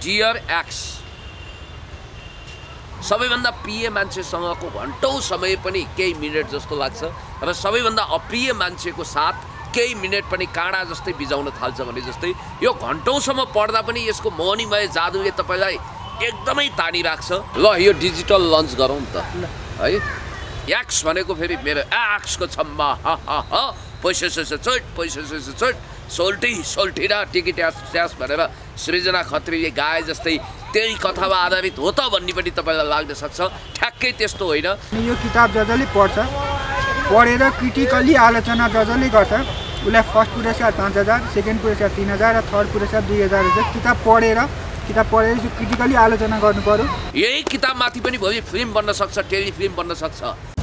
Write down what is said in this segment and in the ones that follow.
Dear x सबैभन्दा प्रिय मान्छेसँगको घन्टौं समय पनि केही मिनेट जस्तो लाग्छ र सबैभन्दा अप्रिय मान्छेको साथ केही मिनेट पनि काँडा जस्तै बिजाउन थाल्छ भने जस्तै यो घन्टौंसम्म पढ्दा पनि यसको मोहनीमय जादुले तपाईलाई एकदमै तानी राख्छ। ल यो डिजिटल लन्च गरौँ त है। एक्स भनेको फेरि मेरो एक्सको छम्मा हा हा हा पैसा चोट सोल्टी र टिकट ट्यास भनेर सृजना खत्रीले गाए जस्तै त्यही कथामा आधारित हो त भन्ने पनि तपाईलाई लाग्न सक्छ। ठ्याक्कै त्यस्तो होइन। यो किताब जसले पढेर क्रिटिकली आलोचना जसले गर्छ उसलाई फर्स्ट पुरस्कार 5000, सेकेन्ड पुरस्कार 3000 र थर्ड पुरस्कार 2000 हुन्छ। किताब पढेर क्रिटिकली आलोचना गर्नु पर्यो। यही किताबमाथि पनि भोलि फिल्म बन्न सक्छ, टेलिफिल्म बन्न सक्छ।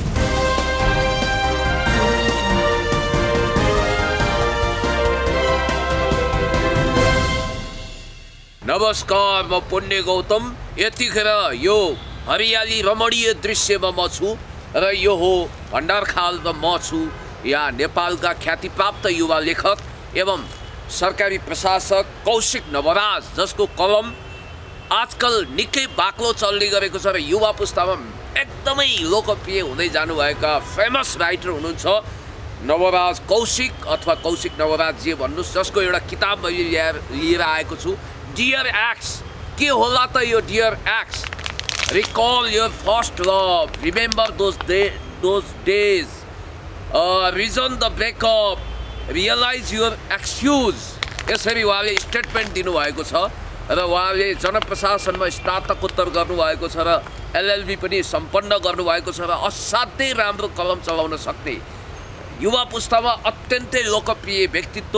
नमस्कार, म पुण्य गौतम। यतिखेर यो हरियाली रमणीय दृश्यमा म छु र यो हो भण्डारखालमा म छु। यहाँ नेपालका ख्यातिप्राप्त युवा लेखक एवं सरकारी प्रशासक कौशिक नवराज, जसको कलम आजकल निकै बाक्लो चल्ने गरेको छ र युवा पुस्तामा एकदमै लोकप्रिय हुँदै जानुभएका फेमस राइटर हुनुहुन्छ नवराज कौशिक अथवा कौशिक नवराज जे भन्नुहोस्, जसको एउटा किताब मैले लिएर आएको छु, डियर एक्स। के होला त यो dear ex? Recall your first love, remember those days, reason the breakup, realise your excuse. यसरी उहाँले स्टेटमेन्ट दिनुभएको छ र उहाँले जनप्रशासनमा स्नातकोत्तर गर्नुभएको छ र एलएलबी पनि सम्पन्न गर्नुभएको छ र असाध्यै राम्रो कलम चलाउन सक्ने युवा पुस्तामा अत्यन्तै लोकप्रिय व्यक्तित्व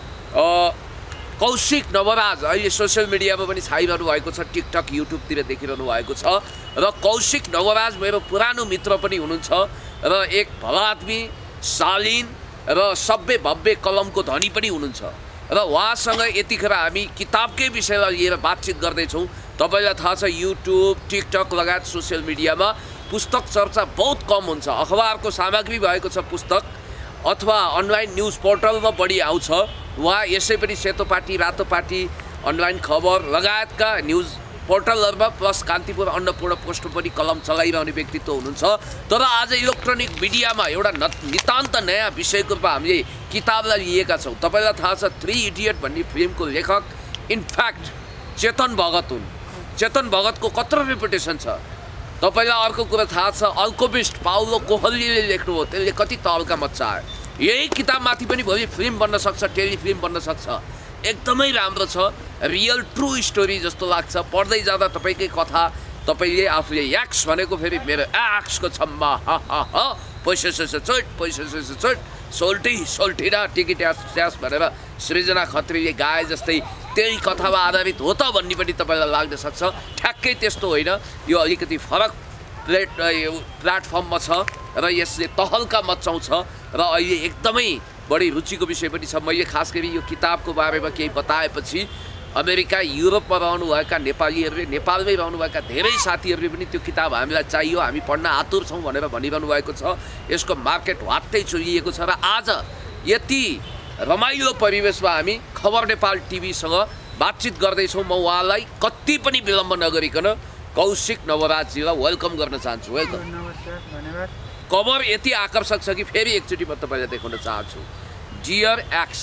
कौशिक नवराज अहिले सोसियल मिडियामा पनि छाइरहनु भएको छ, टिकटक युट्युबतिर देखिरहनु भएको छ। र कौशिक नवराज मेरो पुरानो मित्र पनि हुनुहुन्छ र एक भला आदमी, शालीन र सभ्य भव्य कलमको धनी पनि हुनुहुन्छ र उहाँसँग यतिखेर हामी किताबकै विषयलाई लिएर बातचित गर्दैछौँ। तपाईँलाई थाहा छ युट्युब, टिकटक लगायत सोसियल मिडियामा पुस्तक चर्चा बहुत कम हुन्छ। अखबारको सामग्री भएको छ पुस्तक अथवा अनलाइन न्युज पोर्टलमा बढी आउँछ। उहाँ यसै पनि सेतो पाटी, रातो पाटी, अनलाइन खबर लगायतका न्युज पोर्टलहरूमा प्लस कान्तिपुर अन्नपूर्ण पोस्टमा पनि कलम चलाइरहने व्यक्तित्व हुनुहुन्छ। तर आज इलेक्ट्रोनिक मिडियामा एउटा नितान्त नयाँ विषयको रूपमा हामीले किताबलाई लिएका छौँ। तपाईँलाई थाहा छ 3 इडियट भन्ने फिल्मको लेखक इनफ्याक्ट चेतन भगत हुन्। चेतन भगतको कत्रो रेपुटेसन छ तपाईँलाई। अर्को कुरा थाहा छ अल्कोमिस्ट पाउलो कोहलीले लेख्नुभयो, त्यसले कति तहल्का मच्चायो। यही किताबमाथि पनि भोलि फिल्म बन्न सक्छ, टेलिफिल्म बन्न सक्छ। एकदमै राम्रो छ, रियल ट्रु स्टोरी जस्तो लाग्छ। पढ्दै जाँदा तपाईँकै कथा तपाईँले आफूले एक्स भनेको फेरि मेरो एक्सको छम्मा हा हा हा पैसा चोट सोल्टी र टिकट ट्यास भनेर सृजना खत्रीले गाए जस्तै त्यही कथामा आधारित हो त भन्ने पनि तपाईँलाई लाग्न सक्छ। ठ्याक्कै त्यस्तो होइन। यो अलिकति फरक प्लेटफर्ममा छ र यसले तहल्का मचाउँछ र अहिले एकदमै बढी रुचिको विषय पनि छ। मैले खास गरी यो किताबको बारेमा केही बताएपछि अमेरिका, युरोपमा रहनुभएका नेपालीहरूले, नेपालमै रहनुभएका धेरै साथीहरूले पनि त्यो किताब हामीलाई चाहियो, हामी पढ्न आतुर छौँ भनेर भनिरहनु भएको छ। यसको मार्केट वात्तै चुलिएको छ र आज यति रमाइलो परिवेशमा हामी खबर नेपाल टिभीसँग बातचित गर्दैछौँ। म उहाँलाई कति पनि विलम्ब नगरिकन कौशिक नवराजजीलाई वेलकम गर्न चाहन्छु। वेलकम। नमस्कार, धन्यवाद। कभर यति आकर्षक छ कि फेरि एकचोटि म तपाईँलाई देखाउन चाहन्छु। Dear ex.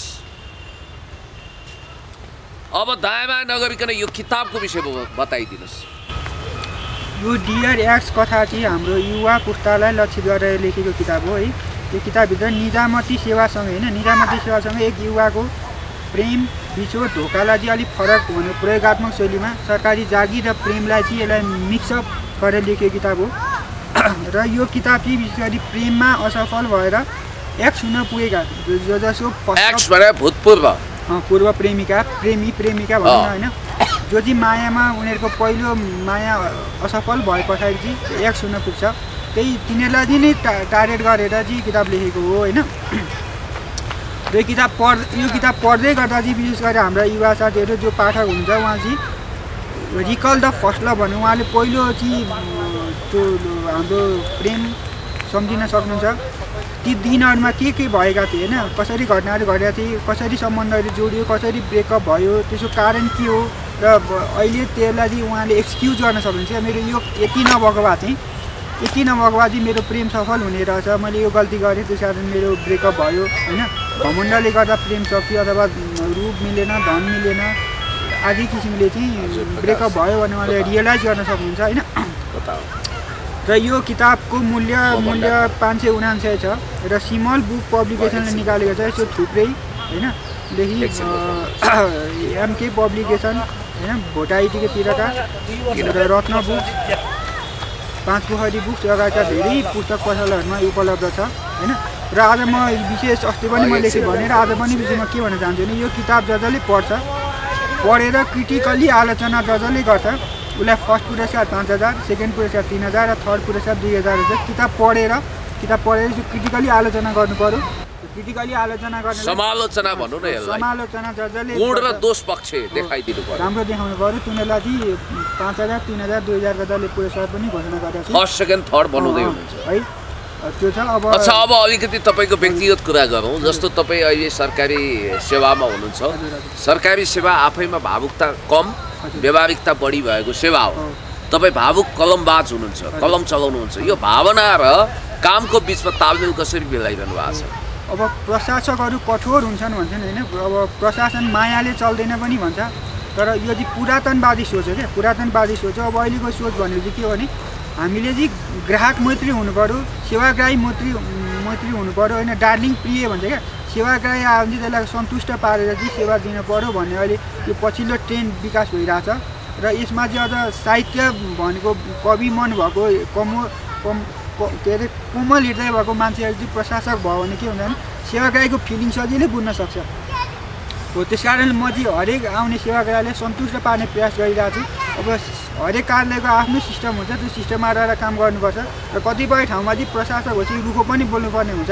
अब दायाँ नगरिकन यो किताबको विषय बताइदिनुहोस्। यो डियर एक्स कथा चाहिँ हाम्रो युवा पुस्तालाई लक्षित गरेर लेखेको किताब हो है। यो किताबभित्र निजामती सेवासँग निजामती सेवासँग एक युवाको प्रेम, बिछोड, धोकालाई चाहिँ अलिक फरक हुने प्रयोगात्मक शैलीमा सरकारी जागिर र प्रेमलाई चाहिँ यसलाई मिक्सअप गरेर लेखेको किताब हो। र यो किताब चाहिँ विशेष गरी प्रेममा असफल भएर एक्स हुन पुगेका जसको एक्स भने भूतपूर्व पूर्व प्रेमिका भनौँ होइन, जो चाहिँ मायामा उनीहरूको पहिलो माया असफल भए पछाडि चाहिँ एक्स हुन पुग्छ। त्यही तिनीहरूलाई नै टार्गेट गरेर चाहिँ किताब लेखेको हो होइन। यो किताब पढ्दै गर्दा चाहिँ विशेष गरेर हाम्रा युवा साथीहरू जो पाठक हुन्छ उहाँ चाहिँ रिकल द फर्स्ट लभ भन्नु, उहाँले पहिलो चाहिँ त्यो हाम्रो प्रेम सम्झिन सक्नुहुन्छ। ती दिनहरूमा के भएका थिए होइन, कसरी घटनाहरू घटेका थिए, कसरी सम्बन्धहरू जोडियो, कसरी ब्रेकअप भयो, त्यसको कारण के हो, र अहिले त्यसलाई चाहिँ उहाँले एक्सक्युज गर्न सक्नुहुन्छ मेरो यो यति नभएको भए चाहिँ मेरो प्रेम सफल हुने रहेछ मैले यो गल्ती गरेँ त्यस कारण मेरो ब्रेकअप भयो होइन घमण्डले गर्दा प्रेम सकियो अथवा रूप मिलेन धन मिलेन आदि किसिमले चाहिँ ब्रेकअप भयो भने उहाँले रियलाइज गर्न सक्नुहुन्छ होइन र यो किताबको मूल्य 579 छ र सिमल बुक पब्लिकेसनले निकालेको छ यसो थुप्रै होइन देखि एमके पब्लिकेसन होइन भोटाइटीको तिरका र रत्न बुक 5 पोखरी बुक्स लगायतका धेरै पुस्तक पसलहरूमा उपलब्ध छ होइन र आज म विशेष अस्ति पनि मैले भनेर आज पनि विषयमा के भन्न चाहन्छु भने यो किताब जसले पढेर क्रिटिकल्ली आलोचना जसले गर्छ उसलाई फर्स्ट पुरस्कार 5000 सेकेन्ड पुरस्कार 3000 र थर्ड पुरस्कार 2000 हुन्छ किताब पढेर क्रिटिकल्ली आलोचना गर्नु पर्यो क्रिटिकली आलोचना गर्ने समालोचना भन्नु न यसलाई समालोचना जसले गुण र दोष पक्ष देखाइदिनु पर्यो राम्रो देखाउनु पर्यो तिनीलाई चाहिँ 5000 3000 2000 जसले पुरस्कार पनि घोषणा गरेको छ फर्स्ट सेकेन्ड थर्ड बनाउँदै हुनुहुन्छ है त्यो छ अब अच्छा अब अलिकति तपाईको व्यक्तिगत कुरा गरौँ जस्तो तपाई अहिले सरकारी सेवामा हुनुहुन्छ सरकारी सेवा आफैमा भावुकता कम व्यवहारिकता बढी भएको सेवा हो तपाई भावुक कलमबाज हुनुहुन्छ कलम चलाउनुहुन्छ यो भावना र कामको बीचमा तालमेल कसरी मिलाइरहनु भएको छ अब प्रशासकहरू कठोर हुन्छन् भन्छन् होइन अब प्रशासन मायाले चल्दैन पनि भन्छ तर यो चाहिँ पुरातनवादी सोच हो क्या पुरातनवादी सोच हो अब अहिलेको सोच भनेको चाहिँ के हो भने हामीले चाहिँ ग्राहक मैत्री हुनु पर्यो सेवाग्राही मैत्री हुनु पर्यो होइन डार्लिङ प्रिय भन्छ क्या सेवाग्राही आयो भने चाहिँ त्यसलाई सन्तुष्ट पारेर चाहिँ सेवा दिनु पर्यो भन्ने अहिले यो पछिल्लो ट्रेन्ड विकास भइरहेछ र यसमा चाहिँ अझ साहित्य भनेको कवि मन भएको के अरे कोमल हृदय भएको मान्छेहरू चाहिँ प्रशासक भयो भने के हुन्छ भने सेवाग्राहीको फिलिङ सजिलै बुझ्न सक्छ हो त्यस कारण म चाहिँ हरेक आउने सेवाग्राहीलाई सन्तुष्ट पार्ने प्रयास गरिरहेको छु अब हरेक कार्यालयको आफ्नो सिस्टम हुन्छ त्यो सिस्टममा रहेर काम गर्नुपर्छ र कतिपय ठाउँमा चाहिँ प्रशासक चाहिँ रुखो पनि बोल्नुपर्ने हुन्छ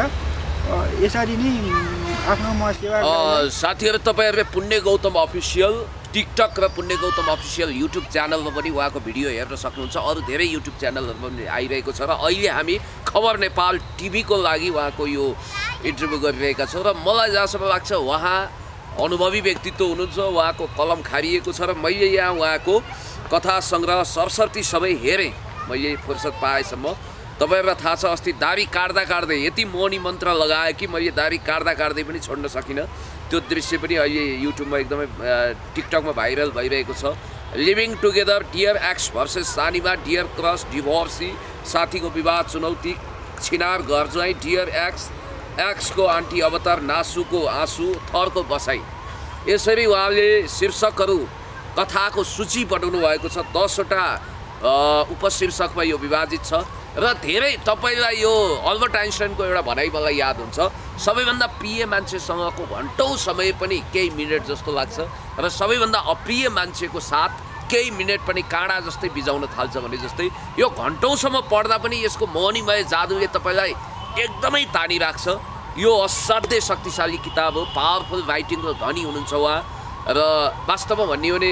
यसरी नै आफ्नो म सेवा साथीहरू तपाईँहरूले पुण्य गौतम अफिसियल टिकटक र पुण्य गौतम अफिसियल युट्युब च्यानलमा पनि उहाँको भिडियो हेर्न सक्नुहुन्छ अरू धेरै युट्युब च्यानलहरूमा पनि आइरहेको छ र अहिले हामी खबर नेपाल टिभीको लागि उहाँको यो इन्टरभ्यू गरिरहेका छौँ र मलाई जहाँसम्म लाग्छ उहाँ अनुभवी व्यक्तित्व हुनुहुन्छ उहाँको कलम खारिएको छ र मैले यहाँ उहाँको कथा सङ्ग्रह सरस्वती सबै हेरेँ मैले फुर्सद पाएसम्म तपाईहरुलाई थाहा छ अस्ति दारी काट्दै यति मौनी मन्त्र लगाए कि मैले दारी काट्दै पनि छोड्न सकिनँ त्यो दृश्य पनि अहिले युट्युबमा एकदमै टिकटकमा भाइरल भइरहेको छ living together dear ex versus सानिमा डियर क्रस डिभोर्सी साथीको विवाह चुनौती छिनार घर ज्वाइँ डियर एक्सको आन्टी अवतार नासुको आँसु थरको बसाई यसरी उहाँले शीर्षकहरू कथाको सूची बनाउनु भएको छ 10 वटा उपशीर्षकमा यो विभाजित छ र धेरै तपाईलाई यो अल्बर्ट आइन्स्टाइनको एउटा भनाइ मलाई याद हुन्छ सबैभन्दा प्रिय मान्छेसँगको घण्टौं समय पनि केही मिनेट जस्तो लाग्छ र सबैभन्दा अप्रिय मान्छेको साथ केही मिनेट पनि काँडा जस्तै बिजाउन थाल्छ भने जस्तै यो घण्टौंसम्म पढ्दा पनि यसको मौनीमय जादुले तपाईलाई एकदमै तानी राख्छ यो असाध्यै शक्तिशाली किताब हो पावरफुल राइटिङको धनी हुनुहुन्छ उहाँ र वास्तवमा भन्ने हो भने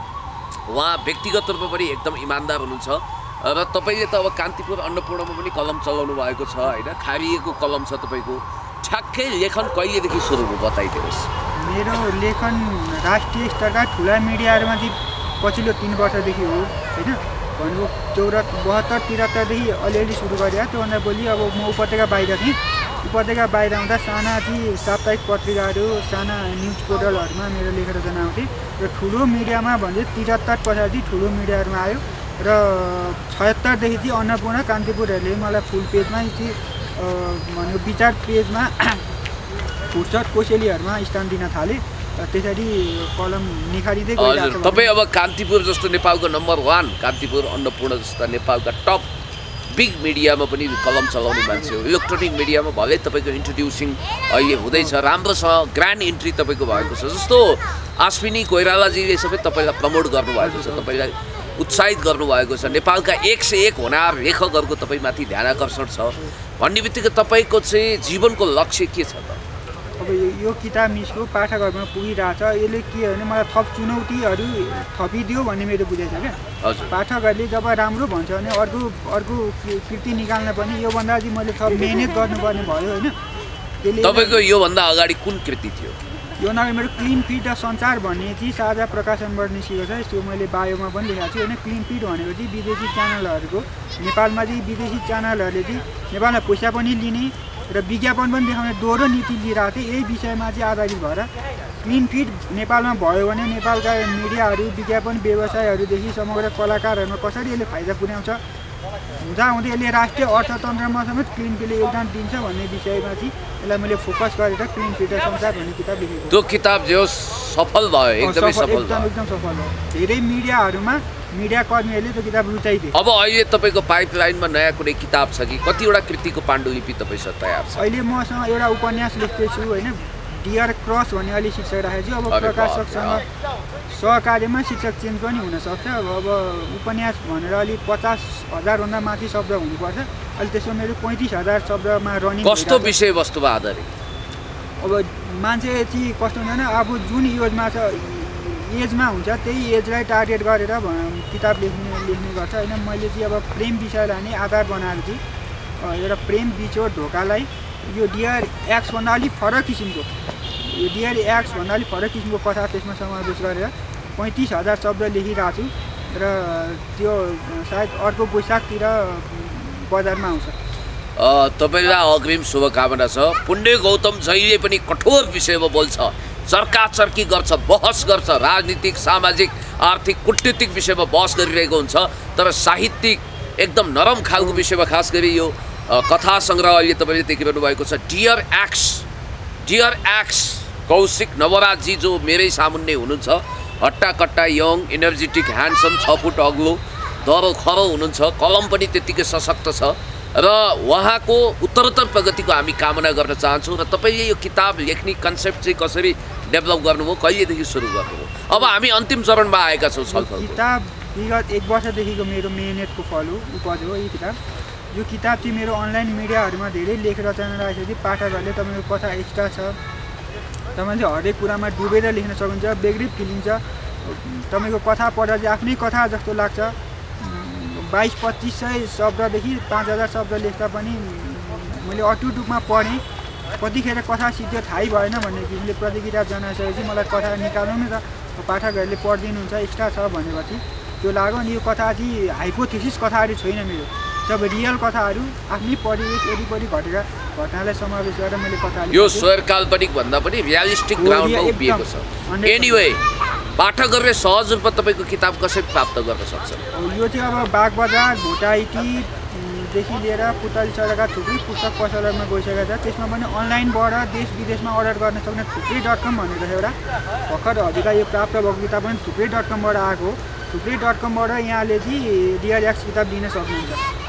उहाँ व्यक्तिगत रूपमा पनि एकदम इमानदार हुनुहुन्छ र तपाईले त अब कान्तिपुर अन्नपूर्णमा पनि कलम चलाउनु भएको छ हैन खारिएको कलम छ तपाईको ठ्याक्कै लेखन कहिलेदेखि सुरु भयो बताइदिनुहोस् मेरो लेखन राष्ट्रिय स्तरका ठुला मिडियाहरुमा चाहिँ पछिल्लो 3 वर्षदेखि हो हैन भन्नु 72-73 देखि अलिअलि सुरु गरेँ त्योभन्दा बोली अब म उपत्यका बाहिर थिएँ उपत्यका बाहिर आउँदा साना चाहिँ साप्ताहिक पत्रिकाहरू साना न्युज पोर्टलहरूमा मेरो लेख रचना आउँथे र ठुलो मिडियामा भन्दै 73 पछाडि ठुलो मिडियाहरूमा आयो र 76 देखि चाहिँ अन्नपूर्ण कान्तिपुरहरूले मलाई फुल पेजमा चाहिँ भनेको विचार पेजमा फुर्सद कोसेलीहरूमा स्थान दिन थाले त्यसरी कलम निखारिँदै गइरहेको छ। तपाई अब कान्तिपुर जस्तो नेपालको नम्बर 1 कान्तिपुर अन्नपूर्ण जस्ता नेपालका टप बिग मिडियामा पनि कलम चलाउने मान्छे हो इलेक्ट्रोनिक मिडियामा भले तपाईको इन्ट्रोड्युसिङ अहिले हुँदैछ राम्रोसँग ग्रान्ड इन्ट्री तपाईको भएको छ जस्तो अश्विनी कोइरालाजीले सबै तपाईलाई प्रमोट गर्नुभएको छ तपाईलाई उत्साहित गर्नुभएको छ नेपालका 1 से 1 होनार लेखकहरूको तपाईमाथि ध्यानाकर्षण छ भन्ने बित्तिकै तपाईको चाहिँ जीवनको लक्ष्य के छ त अब यो किताब निस्क्यो पाठकहरुमा पुगिरहेछ यसले के भने मलाई थप चुनौतीहरू थपिदियो भन्ने मेरो बुझाइ छ क्या हजुर पाठकहरूले जब राम्रो भन्छ भने अर्को कृति निकाल्न पनि यो भन्दा चाहिँ मैले थप मेहनत गर्नुपर्ने भयो हैन तपाईको यो भन्दा अगाडि कुन कृति थियो यो नभए मेरो क्लिन फिड र सञ्चार भन्ने चाहिँ साझा प्रकाशनबाट निस्केको छ। त्यो मैले बायोमा पनि लेखेको छु होइन। क्लिन फिड भनेको चाहिँ विदेशी च्यानलहरूको नेपालमा चाहिँ विदेशी च्यानलहरूले चाहिँ नेपालमा पैसा पनि लिने र विज्ञापन पनि देखाउने दोहोरो नीति लिइरहेको थियो। यही विषयमा चाहिँ आधारित भएर क्लिन फिड नेपालमा भयो भने नेपालका मिडियाहरू विज्ञापन व्यवसायहरूदेखि समग्र कलाकारहरूमा कसरी यसले फाइदा पुर्याउँछ हुँदाहुँदै यसले राष्ट्रिय अर्थतन्त्रमा समेत क्लिन फिडले योगदान दिन्छ भन्ने विषयमा चाहिँ यसलाई मैले फोकस गरेर क्लिन फिड र सञ्चार भन्ने किताब लेखेको। त्यो किताब जो सफल भयो, एकदमै सफल भयो, एकदम सफल भयो। धेरै मिडियाहरूमा मिडिया कर्मीहरूले त्यो किताब रुचाइदिए। अब अहिले तपाईँको पाइपलाइनमा नयाँ कुनै किताब छ कि कतिवटा कृतिको पाण्डुलिपि तपाईँसँग तयार छ? अहिले मसँग एउटा उपन्यास लेख्दैछु होइन, डियर क्रस भन्ने अहिले शीर्षक राखेको छु। अब प्रकाशकसँग सहकार्यमा शीर्षक चेन्ज पनि हुनसक्छ। अब उपन्यास भनेर अलिक 50,000 माथि शब्द हुनुपर्छ। अहिले त्यसमा मेरो 35,000 शब्दमा रनिङ। कस्तो विषयवस्तुमा आधारित? अब मान्छे चाहिँ कस्तो हुन्छ भने अब जुन एजमा हुन्छ त्यही एजलाई टार्गेट गरेर किताब लेख्ने गर्छ होइन। मैले चाहिँ अब प्रेम विषयलाई नै आधार बनाएर चाहिँ एउटा प्रेम बिछोड धोकालाई यो डियर एक्सभन्दा अलिक फरक किसिमको, यो डियर एक्सभन्दा अलिक फरक किसिमको कथा त्यसमा समावेश गरेर 35,000 शब्द लेखिरहेको छु र त्यो सायद अर्को वैशाखतिर बजारमा आउँछ। तपाईँलाई अग्रिम शुभकामना छ। पुण्य गौतम जहिले पनि कठोर विषयमा बोल्छ, चर्काचर्की गर्छ, बहस गर्छ, राजनीतिक सामाजिक आर्थिक कूटनीतिक विषयमा बहस गरिरहेको हुन्छ। तर साहित्यिक एकदम नरम खालको विषयमा खास गरी यो कथा सङ्ग्रह अहिले तपाईँले देखिरहनु भएको छ डियर एक्स कौशिक नवराजजी, जो मेरै सामुन्ने हुनुहुन्छ। हट्टाकट्टा यङ एनर्जेटिक ह्यान्डसम, 6 फुट अग्लो, दरो खरो हुनुहुन्छ। कलम पनि त्यत्तिकै सशक्त छ र उहाँको उत्तरोत्तर प्रगतिको हामी कामना गर्न चाहन्छौँ। र तपाईँले यो किताब लेख्ने कन्सेप्ट चाहिँ कसरी डेभलप गर्नुभयो, कहिलेदेखि सुरु गर्नुभयो? अब हामी अन्तिम चरणमा आएका छौँ छलफल। किताब विगत 1 वर्षदेखिको मेरो मेहनतको फल हो, उपज हो यो किताब। यो किताब चाहिँ मेरो अनलाइन मिडियाहरूमा धेरै लेख रचना राखेपछि पाठकहरूले तपाईँको कथा एक्स्ट्रा छ, तपाईँले हरेक कुरामा डुबेर लेख्न सक्नुहुन्छ, बेग्री फिलिङ छ। तपाईँको कथा पढ्दा चाहिँ आफ्नै कथा जस्तो लाग्छ। 2200-2500 शब्ददेखि 5000 शब्द लेख्दा पनि मैले अटुट रूपमा पढेँ। कतिखेर कथा सिद्धो थाहै भएन भन्ने किसिमले प्रतिक्रिया जनाइसकेपछि मलाई कथा निकाल्नु नि त पाठकहरूले पढिदिनुहुन्छ एक्स्ट्रा छ भनेपछि त्यो लाग्यो। अनि यो कथा चाहिँ हाइपोथेसिस कथाहरू छैन, मेरो सब रियल कथाहरू आफ्नै परिवेश वरिपरि घटेका घटनालाई समावेश गरेर मैले कथा लेखेको। यो स्वर काल्पनिक भन्दा पनि रियलिस्टिक ग्राउन्डमा उभिएको छ। एनीवे, पाठकहरूले सहज रूपमा तपाईँको किताब कसरी प्राप्त गर्न सक्छ? यो चाहिँ अब बागबजार, भोटाइटीदेखि लिएर पुतली सडकका थुप्रै पुस्तक पसलहरूमा गइसकेको छ। त्यसमा पनि अनलाइनबाट देश विदेशमा अर्डर गर्न सक्ने थुप्रै.com भनेर एउटा भर्खर हजुरका यो प्राप्त भएको किताब पनि थुप्रै.com बाट आएको हो। थुप्रै.com बाट यहाँले चाहिँ डियर एक्स किताब लिन सक्नुहुन्छ।